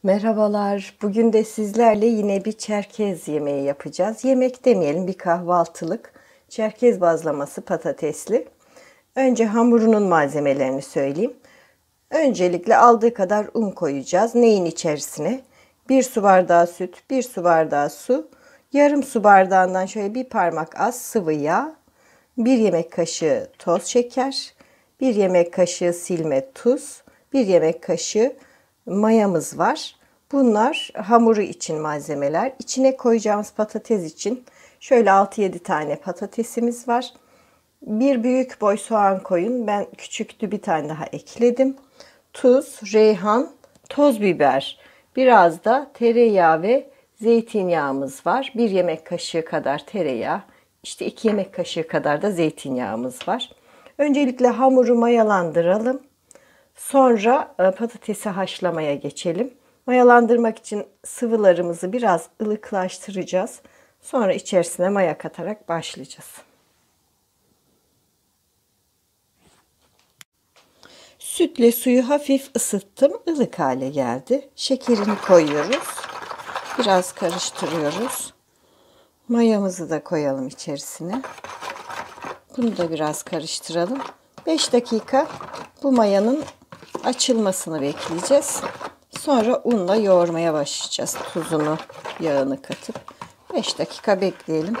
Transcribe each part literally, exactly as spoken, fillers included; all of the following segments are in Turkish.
Merhabalar. Bugün de sizlerle yine bir Çerkez yemeği yapacağız. Yemek demeyelim, bir kahvaltılık. Çerkez bazlaması patatesli. Önce hamurunun malzemelerini söyleyeyim. Öncelikle aldığı kadar un koyacağız. Neyin içerisine? bir su bardağı süt, bir su bardağı su, yarım su bardağından şöyle bir parmak az sıvı yağ, bir yemek kaşığı toz şeker, bir yemek kaşığı silme tuz, bir yemek kaşığı mayamız var. Bunlar hamuru için malzemeler. İçine koyacağımız patates için şöyle altı yedi tane patatesimiz var. Bir büyük boy soğan koyun. Ben küçüktü, bir tane daha ekledim. Tuz, reyhan, toz biber, biraz da tereyağı ve zeytinyağımız var. Bir yemek kaşığı kadar tereyağı, işte iki yemek kaşığı kadar da zeytinyağımız var. Öncelikle hamuru mayalandıralım. Sonra patatesi haşlamaya geçelim. Mayalandırmak için sıvılarımızı biraz ılıklaştıracağız. Sonra içerisine maya katarak başlayacağız. Sütle suyu hafif ısıttım. Ilık hale geldi. Şekerini koyuyoruz. Biraz karıştırıyoruz. Mayamızı da koyalım içerisine. Bunu da biraz karıştıralım. beş dakika bu mayanın açılmasını bekleyeceğiz. Sonra unla yoğurmaya başlayacağız. Tuzunu, yağını katıp beş dakika bekleyelim.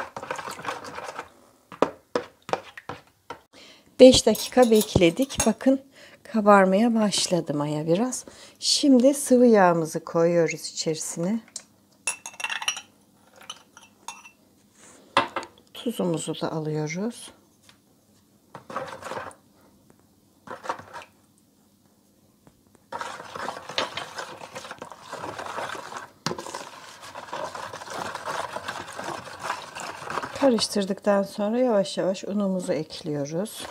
beş dakika bekledik. Bakın kabarmaya başladı maya biraz. Şimdi sıvı yağımızı koyuyoruz içerisine. Tuzumuzu da alıyoruz. Karıştırdıktan sonra yavaş yavaş unumuzu ekliyoruz.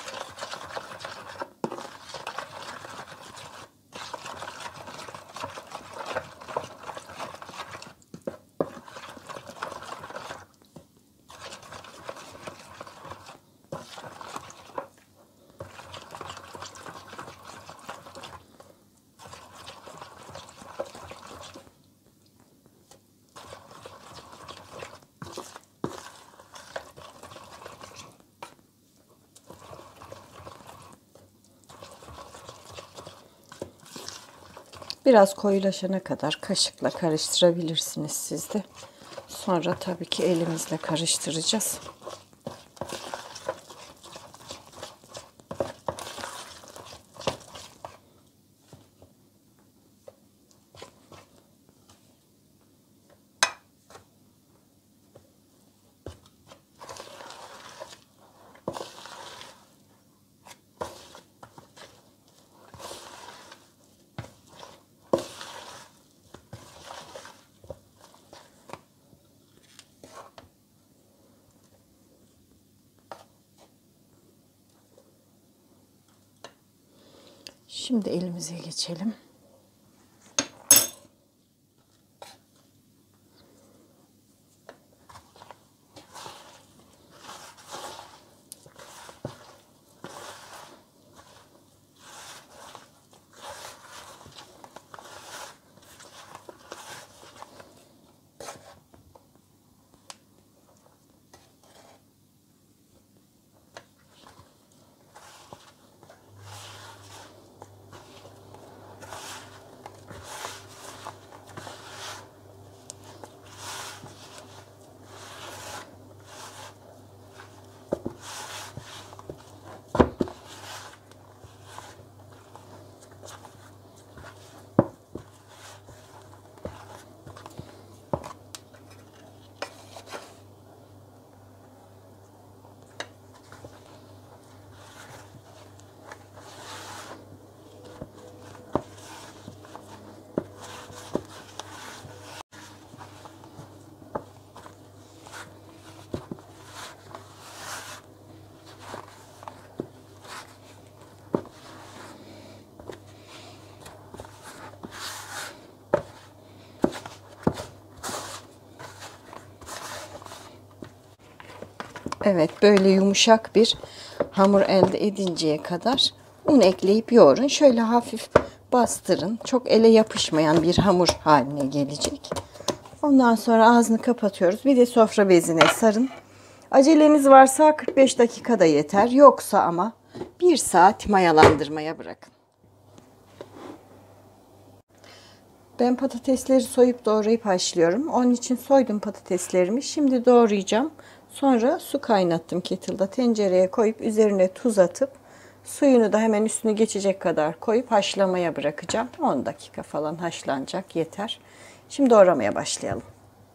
Biraz koyulaşana kadar kaşıkla karıştırabilirsiniz siz de. Sonra tabii ki elimizle karıştıracağız. Şimdi elimize geçelim. Evet, böyle yumuşak bir hamur elde edinceye kadar un ekleyip yoğurun. Şöyle hafif bastırın. Çok ele yapışmayan bir hamur haline gelecek. Ondan sonra ağzını kapatıyoruz. Bir de sofra bezine sarın. Aceleniz varsa kırk beş dakikada yeter. Yoksa ama bir saat mayalandırmaya bırakın. Ben patatesleri soyup doğrayıp haşlıyorum. Onun için soydum patateslerimi. Şimdi doğrayacağım. Sonra su kaynattım kettle'da. Tencereye koyup üzerine tuz atıp suyunu da hemen üstüne geçecek kadar koyup haşlamaya bırakacağım. on dakika falan haşlanacak, yeter. Şimdi doğramaya başlayalım.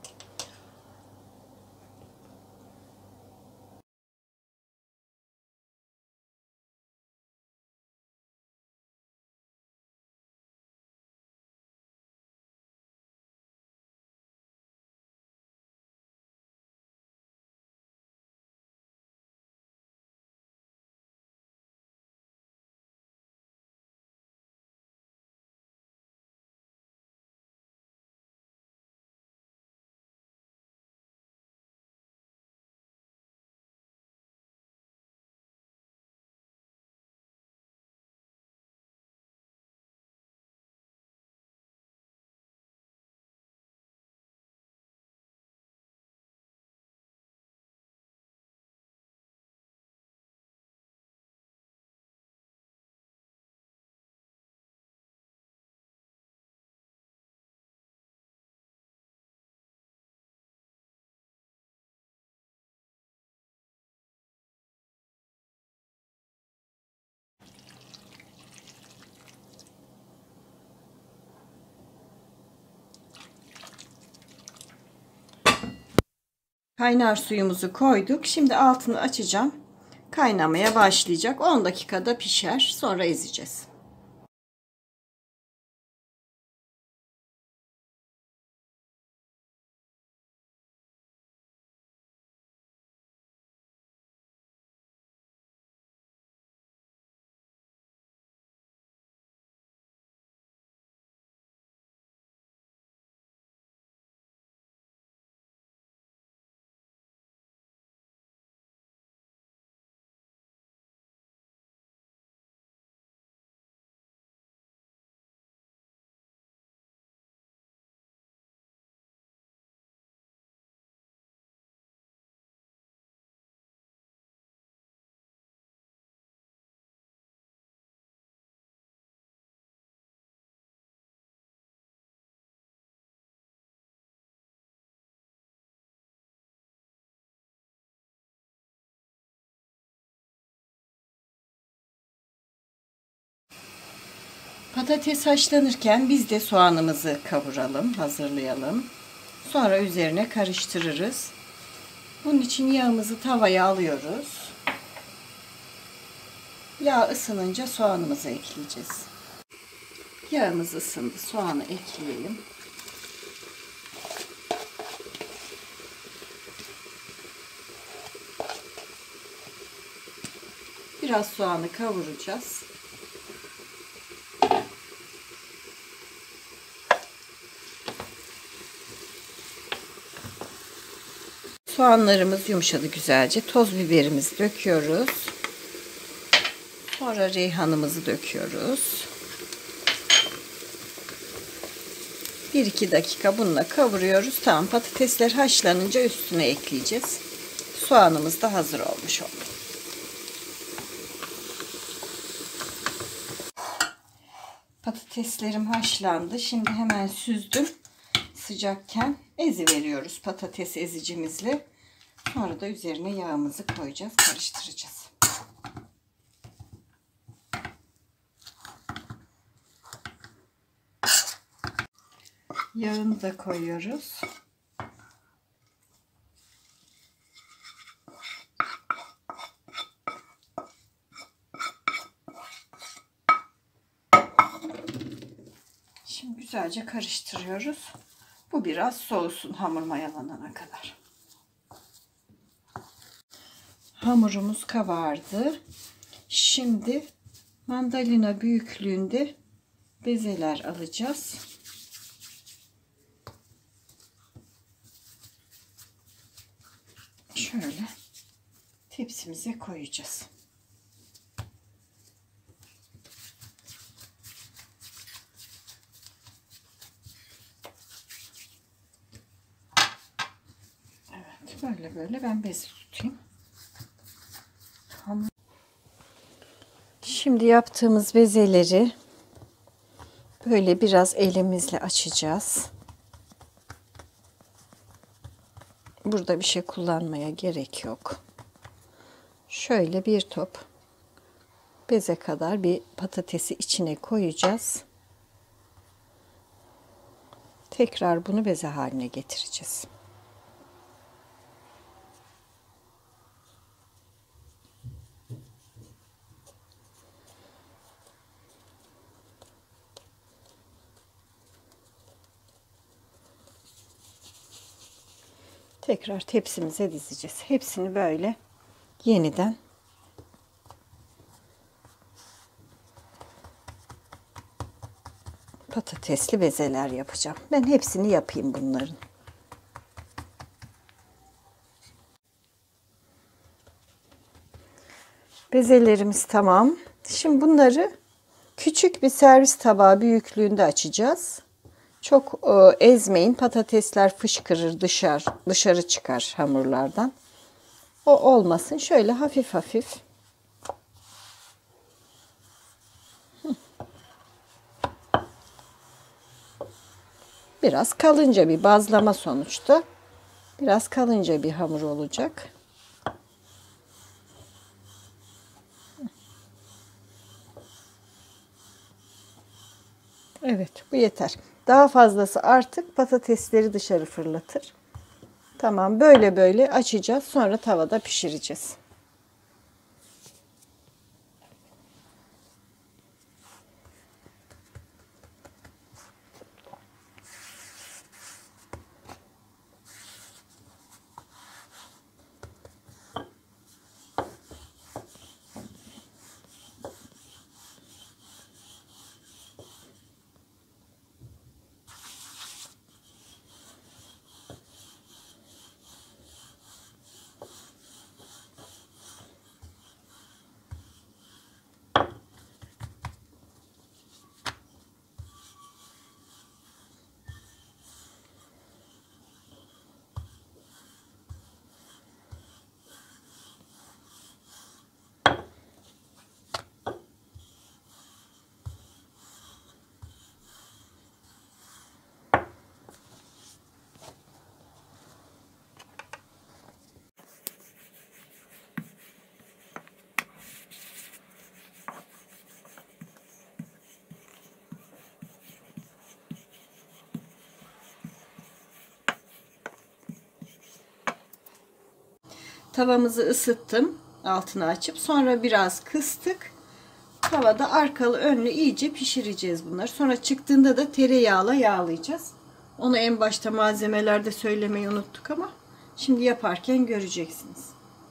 Kaynar suyumuzu koyduk. Şimdi altını açacağım. Kaynamaya başlayacak. on dakikada pişer. Sonra ezeceğiz. Patates haşlanırken biz de soğanımızı kavuralım, hazırlayalım. Sonra üzerine karıştırırız. Bunun için yağımızı tavaya alıyoruz. Yağ ısınınca soğanımızı ekleyeceğiz. Yağımız ısındı, soğanı ekleyelim. Biraz soğanı kavuracağız. Soğanlarımız yumuşadı güzelce. Toz biberimizi döküyoruz. Sonra reyhanımızı döküyoruz. bir iki dakika bununla kavuruyoruz. Tamam, patatesler haşlanınca üstüne ekleyeceğiz. Soğanımız da hazır olmuş oldu. Patateslerim haşlandı. Şimdi hemen süzdüm. Sıcakken ezi veriyoruz patates ezicimizle. Sonra da üzerine yağımızı koyacağız, karıştıracağız. Yağını da koyuyoruz. Şimdi güzelce karıştırıyoruz. Bu biraz soğusun hamur mayalanana kadar. Hamurumuz kabardı. Şimdi mandalina büyüklüğünde bezeler alacağız. Şöyle tepsimize koyacağız. Böyle böyle ben bezi tutayım. Hamur. Şimdi yaptığımız bezeleri böyle biraz elimizle açacağız. Burada bir şey kullanmaya gerek yok. Şöyle bir top beze kadar bir patatesi içine koyacağız. Tekrar bunu beze haline getireceğiz. Tekrar tepsimize dizeceğiz. Hepsini böyle yeniden patatesli bezeler yapacağım. Ben hepsini yapayım bunların. Bezelerimiz tamam. Şimdi bunları küçük bir servis tabağı büyüklüğünde açacağız. Çok e, ezmeyin. Patatesler fışkırır, dışarı dışarı çıkar hamurlardan. O olmasın. Şöyle hafif hafif. Biraz kalınca bir bazlama sonuçta. Biraz kalınca bir hamur olacak. Evet, bu yeter. Daha fazlası artık patatesleri dışarı fırlatır. Tamam, böyle böyle açacağız. Sonra tavada pişireceğiz. Tavamızı ısıttım. Altını açıp sonra biraz kıstık. Tavada arkalı önlü iyice pişireceğiz bunları. Sonra çıktığında da tereyağla yağlayacağız. Onu en başta malzemelerde söylemeyi unuttuk ama şimdi yaparken göreceksiniz.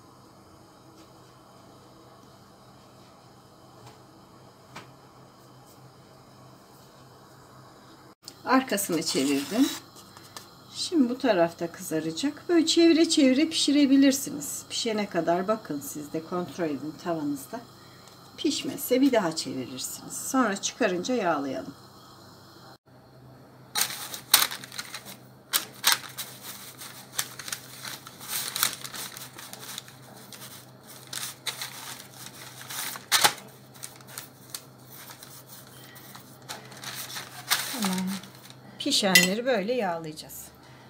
Arkasını çevirdim. Şimdi bu tarafta kızaracak. Böyle çevire çevire pişirebilirsiniz. Pişene kadar bakın, siz de kontrol edin tavanızda. Pişmezse bir daha çevirirsiniz. Sonra çıkarınca yağlayalım. Tamam. Pişenleri böyle yağlayacağız.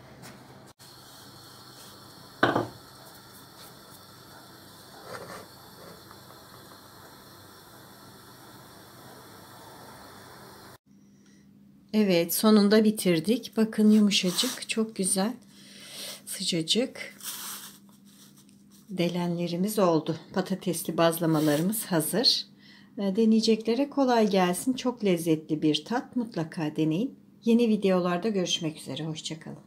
Evet, sonunda bitirdik. Bakın yumuşacık, çok güzel, sıcacık delenlerimiz oldu. Patatesli bazlamalarımız hazır. Deneyeceklere kolay gelsin. Çok lezzetli bir tat. Mutlaka deneyin. Yeni videolarda görüşmek üzere. Hoşça kalın.